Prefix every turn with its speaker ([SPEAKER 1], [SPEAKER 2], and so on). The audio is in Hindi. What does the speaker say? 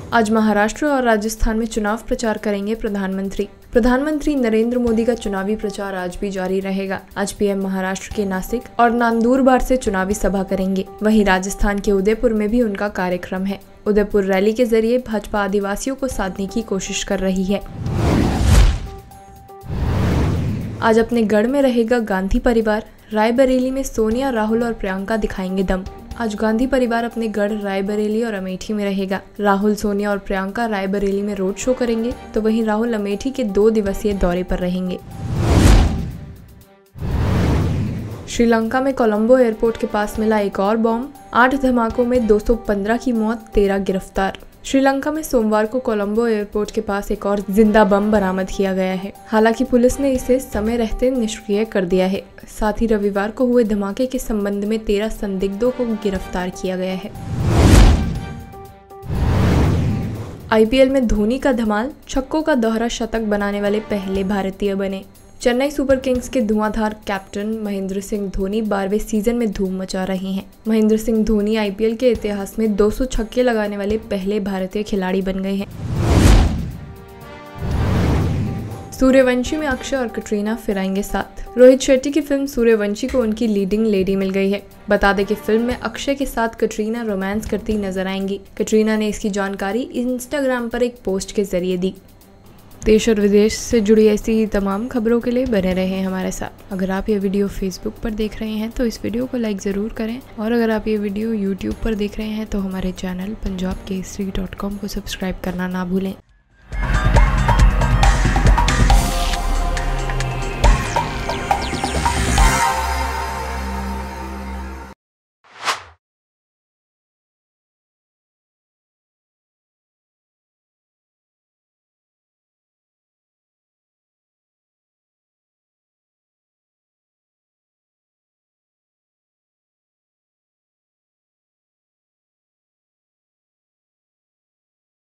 [SPEAKER 1] आज महाराष्ट्र और राजस्थान में चुनाव प्रचार करेंगे प्रधानमंत्री नरेंद्र मोदी का चुनावी प्रचार आज भी जारी रहेगा। आज पीएम महाराष्ट्र के नासिक और नंदुरबार से चुनावी सभा करेंगे। वहीं राजस्थान के उदयपुर में भी उनका कार्यक्रम है। उदयपुर रैली के जरिए भाजपा आदिवासियों को साधने की कोशिश कर रही है। आज अपने गढ़ में रहेगा गांधी परिवार। रायबरेली में सोनिया, राहुल और प्रियंका दिखाएंगे दम। आज गांधी परिवार अपने गढ़ रायबरेली और अमेठी में रहेगा। राहुल, सोनिया और प्रियंका रायबरेली में रोड शो करेंगे, तो वहीं राहुल अमेठी के 2 दिवसीय दौरे पर रहेंगे। श्रीलंका में कोलंबो एयरपोर्ट के पास मिला एक और बॉम्ब। 8 धमाकों में 215 की मौत, 13 गिरफ्तार। श्रीलंका में सोमवार को कोलंबो एयरपोर्ट के पास एक और जिंदा बम बरामद किया गया है। हालांकि पुलिस ने इसे समय रहते निष्क्रिय कर दिया है। साथ ही रविवार को हुए धमाके के संबंध में 13 संदिग्धों को गिरफ्तार किया गया है। आईपीएल में धोनी का धमाल, छक्कों का दोहरा शतक बनाने वाले पहले भारतीय बने। चेन्नई सुपर किंग्स के धुआंधार कैप्टन महेंद्र सिंह धोनी 12वें सीजन में धूम मचा रहे हैं। महेंद्र सिंह धोनी आईपीएल के इतिहास में 200 छक्के लगाने वाले पहले भारतीय खिलाड़ी बन गए हैं। सूर्यवंशी में अक्षय और कटरीना फिर आएंगे साथ। रोहित शेट्टी की फिल्म सूर्यवंशी को उनकी लीडिंग लेडी मिल गई है। बता दें कि फिल्म में अक्षय के साथ कटरीना रोमांस करती नजर आएंगी। कटरीना ने इसकी जानकारी इंस्टाग्राम पर एक पोस्ट के जरिए दी। देश और विदेश से जुड़ी ऐसी ही तमाम खबरों के लिए बने रहें हमारे साथ। अगर आप ये वीडियो फेसबुक पर देख रहे हैं तो इस वीडियो को लाइक ज़रूर करें, और अगर आप ये वीडियो यूट्यूब पर देख रहे हैं तो हमारे चैनल punjabkesari.com को सब्सक्राइब करना ना भूलें।